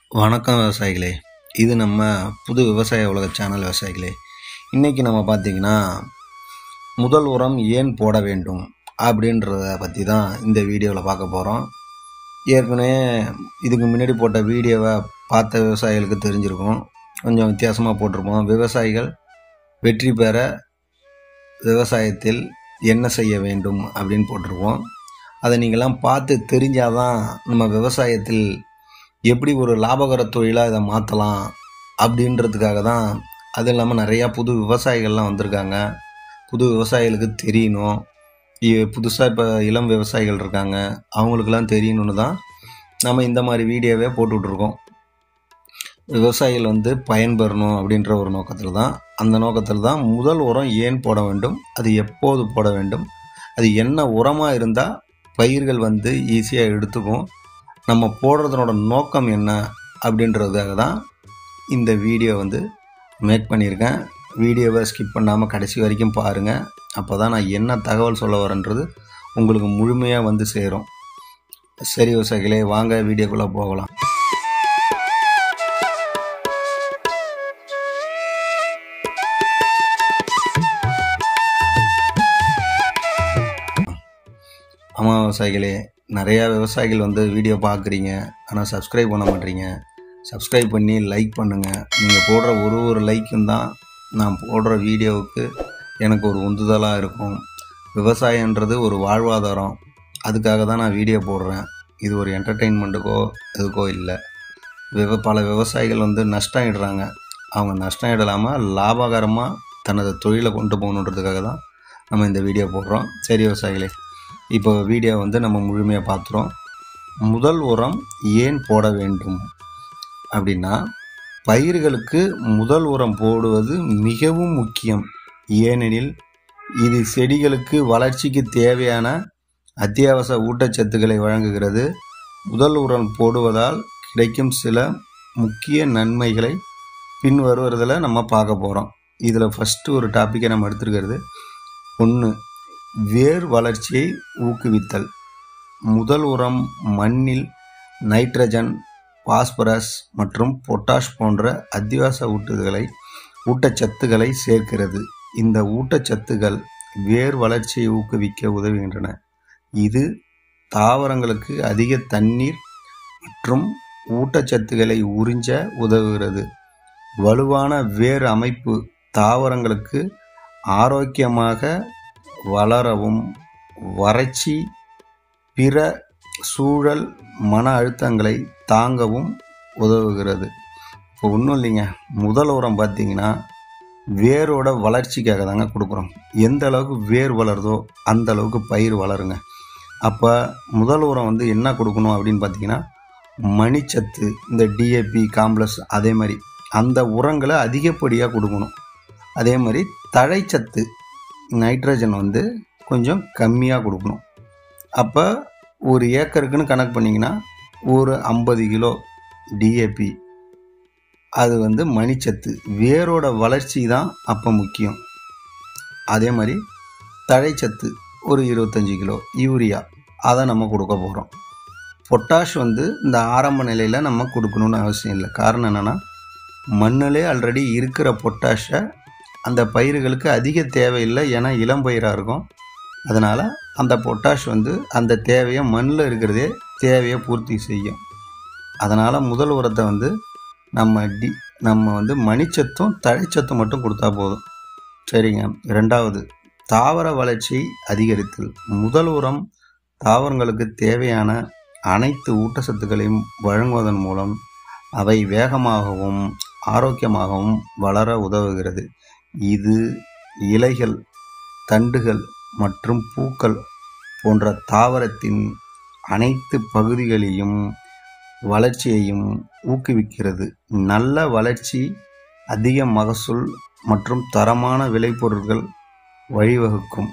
வணக்கம் விவசாயிகளே. இது நம்ம புது விவசாய உலக சேனல் விவசாயிகளே. இன்றைக்கி நம்ம பார்த்திங்கன்னா முதல் உரம் ஏன் போட வேண்டும் அப்படின்றத பற்றி தான் இந்த வீடியோவில் பார்க்க போகிறோம். ஏற்கனவே இதுக்கு முன்னாடி போட்ட வீடியோவை பார்த்த விவசாயிகளுக்கு தெரிஞ்சிருக்கும். கொஞ்சம் வித்தியாசமாக போட்டிருப்போம். விவசாயிகள் வெற்றி பெற விவசாயத்தில் என்ன செய்ய வேண்டும் அப்படின்னு போட்டிருப்போம். அதை நீங்களாம் பார்த்து தெரிஞ்சாதான் நம்ம விவசாயத்தில் எப்படி ஒரு லாபகர தொழிலாக இதை மாற்றலாம் அப்படின்றதுக்காக தான். அது இல்லாமல் நிறையா புது விவசாயிகள்லாம் வந்திருக்காங்க. புது விவசாயிகளுக்கு தெரியணும். புதுசாக இப்போ இளம் விவசாயிகள் இருக்காங்க, அவங்களுக்கெல்லாம் தெரியணுன்னு தான் நம்ம இந்த மாதிரி வீடியோவே போட்டுட்ருக்கோம். விவசாயிகள் பயன்பெறணும் அப்படின்ற ஒரு நோக்கத்தில் தான். அந்த நோக்கத்தில் தான் முதல் உரம் ஏன் போட வேண்டும், அது எப்போது போட வேண்டும், அது என்ன உரமாக இருந்தால் பயிர்கள் ஈஸியாக எடுத்துக்கும், நம்ம போடுறதுனோட நோக்கம் என்ன அப்படின்றதுக்காக தான் இந்த வீடியோ மேக் பண்ணியிருக்கேன். வீடியோவை ஸ்கிப் பண்ணாமல் கடைசி வரைக்கும் பாருங்கள். அப்போ தான் நான் என்ன தகவல் சொல்ல வரேன்றது உங்களுக்கு முழுமையாக சேரும். சரி விவசாயிகளே, வாங்க வீடியோக்குள்ளே போகலாம். ஆமாம் விவசாயிகளே, நிறையா விவசாயிகள் வீடியோ பார்க்குறீங்க, ஆனால் சப்ஸ்கிரைப் பண்ண மாட்டீங்க. சப்ஸ்கிரைப் பண்ணி லைக் பண்ணுங்கள். நீங்கள் போடுற ஒரு லைக்கும் தான் நான் போடுற வீடியோவுக்கு எனக்கு ஒரு உந்துதலாக இருக்கும். விவசாயன்றது ஒரு வாழ்வாதாரம், அதுக்காக தான் நான் வீடியோ போடுறேன். இது ஒரு என்டர்டெயின்மெண்ட்டுக்கோ எதுக்கோ இல்லை. பல விவசாயிகள் நஷ்டம் இடுறாங்க. அவங்க நஷ்டம் இடலாமல் லாபகரமாக தனது தொழிலை கொண்டு போகணுன்றதுக்காக தான் நம்ம இந்த வீடியோ போடுறோம். சரி விவசாயிகளே, இப்போ வீடியோ நம்ம முழுமையாக பார்த்துறோம். முதல் உரம் ஏன் போட வேண்டும் அப்படின்னா, பயிர்களுக்கு முதல் உரம் போடுவது மிகவும் முக்கியம். ஏனெனில் இது செடிகளுக்கு வளர்ச்சிக்கு தேவையான அத்தியாவசிய ஊட்டச்சத்துக்களை வழங்குகிறது. முதல் உரம் போடுவதால் கிடைக்கும் சில முக்கிய நன்மைகளை பின்வருவதில் நம்ம பார்க்க போகிறோம். இதில் ஃபஸ்ட்டு ஒரு டாப்பிக்கை நம்ம எடுத்துருக்கிறது. 1. வேர் வளர்ச்சியை ஊக்குவித்தல். முதல் உரம் மண்ணில் நைட்ரஜன், பாஸ்பரஸ் மற்றும் பொட்டாஷ் போன்ற அத்தியாவசிய ஊட்டச்சத்துக்களை சேர்க்கிறது. இந்த ஊட்டச்சத்துக்கள் வேர் வளர்ச்சியை ஊக்குவிக்க உதவுகின்றன. இது தாவரங்களுக்கு அதிக தண்ணீர் மற்றும் ஊட்டச்சத்துக்களை உறிஞ்ச உதவுகிறது. வலுவான வேர் அமைப்பு தாவரங்களுக்கு ஆரோக்கியமாக வளரவும் வறட்சி, பிற சூழல் மன அழுத்தங்களை தாங்கவும் உதவுகிறது. இப்போ ஒன்றும் இல்லைங்க, முதல் உரம் பார்த்திங்கன்னா வேரோட வளர்ச்சிக்காக தாங்க கொடுக்குறோம். எந்த அளவுக்கு வேர் வளருதோ அந்த அளவுக்கு பயிர் வளருங்க. அப்போ முதல் உரம் என்ன கொடுக்கணும் அப்படின்னு பார்த்திங்கன்னா, மணிச்சத்து, இந்த டிஏபி, காம்ப்ளெக்ஸ், அதே மாதிரி அந்த உரங்களை அதிகப்படியாக கொடுக்கணும். அதே மாதிரி தழைச்சத்து, நைட்ரஜன் கொஞ்சம் கம்மியாக கொடுக்கணும். அப்போ ஒரு ஏக்கருக்குன்னு கணக்கு பண்ணிங்கன்னா ஒரு 50 கிலோ டிஏபி, அது மணிச்சத்து. வேரோட வளர்ச்சி தான் அப்போ முக்கியம். அதே மாதிரி தழைச்சத்து ஒரு 25 கிலோ யூரியா, அதை நம்ம கொடுக்க போகிறோம். பொட்டாஷ் இந்த ஆரம்ப நிலையில் நம்ம கொடுக்கணுன்னு அவசியம் இல்லை. காரணம் என்னென்னா, மண்ணிலே ஆல்ரெடி இருக்கிற பொட்டாஷை அந்த பயிர்களுக்கு அதிக தேவையில்லை. ஏன்னா இளம் பயிராக இருக்கும். அதனால் அந்த பொட்டாஷ் அந்த தேவையை மண்ணில் இருக்கிறதே தேவையை பூர்த்தி செய்யும். அதனால் முதல் உரத்தை நம்ம மணிச்சத்தும் தழைச்சத்தும் மட்டும் கொடுத்தா போதும். சரிங்க. 2வது, தாவர வளர்ச்சி அதிகரித்தல். முதல் உரம் தாவரங்களுக்கு தேவையான அனைத்து ஊட்டச்சத்துக்களையும் வழங்குவதன் மூலம் அவை வேகமாகவும் ஆரோக்கியமாகவும் வளர உதவுகிறது. இது இலைகள், தண்டுகள் மற்றும் பூக்கள் போன்ற தாவரத்தின் அனைத்து பகுதிகளையும் வளர்ச்சியையும் ஊக்குவிக்கிறது. நல்ல வளர்ச்சி அதிக மகசூல் மற்றும் தரமான விளைபொருட்கள் வழிவகுக்கும்.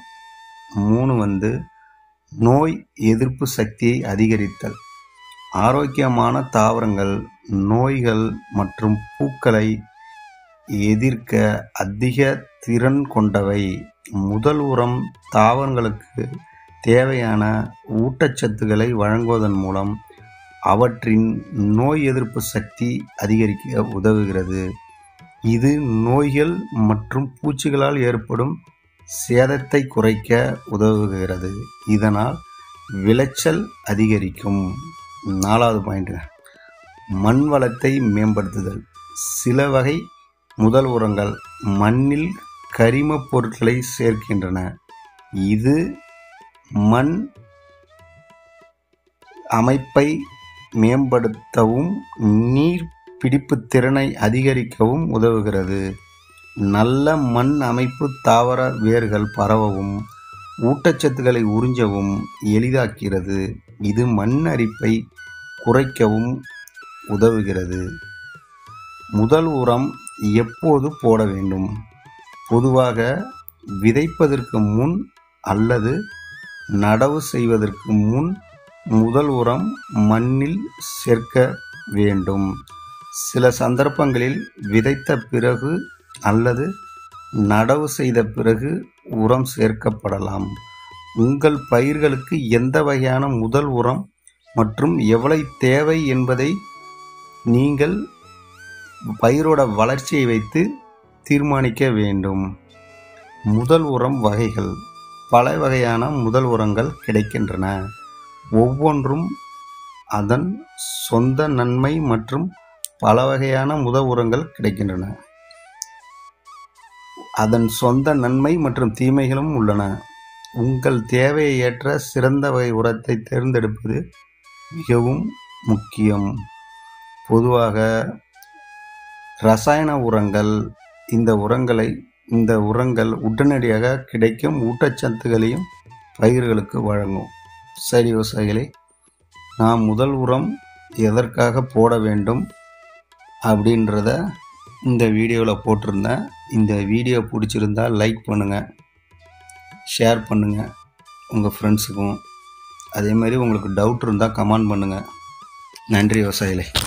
3. நோய் எதிர்ப்பு சக்தியை அதிகரித்தல். ஆரோக்கியமான தாவரங்கள் நோய்கள் மற்றும் பூக்களை எதிர்க்க அதிக திறன் கொண்டவை. முதல் உரம் தாவரங்களுக்கு தேவையான ஊட்டச்சத்துக்களை வழங்குவதன் மூலம் அவற்றின் நோய் எதிர்ப்பு சக்தி அதிகரிக்க உதவுகிறது. இது நோய்கள் மற்றும் பூச்சிகளால் ஏற்படும் சேதத்தை குறைக்க உதவுகிறது. இதனால் விளைச்சல் அதிகரிக்கும். 4வது பாயிண்ட், மண் வளத்தை மேம்படுத்துதல். சில வகை முதல் உரங்கள் மண்ணில் கரிமப் பொருட்களை சேர்க்கின்றன. இது மண் அமைப்பை மேம்படுத்தவும் நீர் பிடிப்பு திறனை அதிகரிக்கவும் உதவுகிறது. நல்ல மண் அமைப்பு தாவர வேர்கள் பரவவும் ஊட்டச்சத்துக்களை உறிஞ்சவும் எளிதாக்கிறது. இது மண் அரிப்பை குறைக்கவும் உதவுகிறது. முதல் உரம் எப்போது போட வேண்டும்? பொதுவாக விதைப்பதற்கு முன் அல்லது நடவு செய்வதற்கு முன் முதல் உரம் மண்ணில் சேர்க்க வேண்டும். சில சந்தர்ப்பங்களில் விதைத்த பிறகு அல்லது நடவு செய்த பிறகு உரம் சேர்க்கப்படலாம். உங்கள் பயிர்களுக்கு எந்த வகையான முதல் உரம் மற்றும் எவ்வளவு தேவை என்பதை நீங்கள் பயிரோட வளர்ச்சியை வைத்து தீர்மானிக்க வேண்டும். முதல் உரம் வகைகள். பல வகையான முதல் உரங்கள் கிடைக்கின்றன. ஒவ்வொன்றும் அதன் சொந்த நன்மை மற்றும் பல வகையான முதல் உரங்கள் கிடைக்கின்றன. அதன் சொந்த நன்மை மற்றும் தீமைகளும் உள்ளன. உங்கள் தேவையை ஏற்ற சிறந்த வகை உரத்தை தேர்ந்தெடுப்பது மிகவும் முக்கியம். பொதுவாக ரசாயன உரங்கள் இந்த உரங்கள் உடனடியாக கிடைக்கும் ஊட்டச்சத்துக்களையும் பயிர்களுக்கு வழங்கும். சரி விவசாயிகளே, நான் முதல் உரம் எதற்காக போட வேண்டும் அப்படின்றத இந்த வீடியோவில் போட்டிருந்தேன். இந்த வீடியோ பிடிச்சிருந்தால் லைக் பண்ணுங்கள், ஷேர் பண்ணுங்கள் உங்கள் ஃப்ரெண்ட்ஸுக்கும். அதே மாதிரி உங்களுக்கு டவுட் இருந்தால் கமெண்ட் பண்ணுங்கள். நன்றி விவசாயிகளே.